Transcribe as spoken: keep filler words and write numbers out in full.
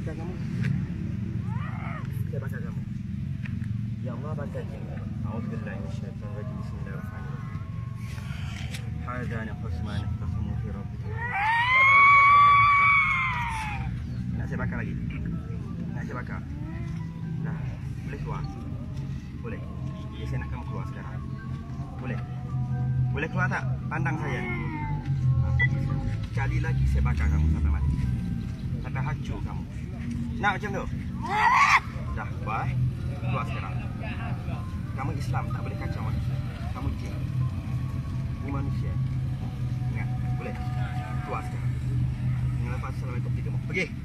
bakar kamu. Saya bakar kamu. Ya Allah bakar kamu. A'udzubillahi minasyaitonir rajim. Bismillahirrahmanirrahim. Hadani khusmani ikhtasamu fi rabbikum. Nak saya bakar lagi. Nak saya bakar. Dah, boleh keluar. Boleh. Ya, saya nak kamu keluar sekarang. Boleh. Boleh keluar tak? Pandang saya. Sekali lagi saya bakar kamu sampai mati. Sampai hancur kamu. Nak macam tu? Dah, bye. Keluar sekarang. Kamu Islam, tak boleh kacau manusia. Kamu jin. Ini manusia. Ingat, boleh? Keluar sekarang. Lepas Assalamualaikum tiga. Pergi.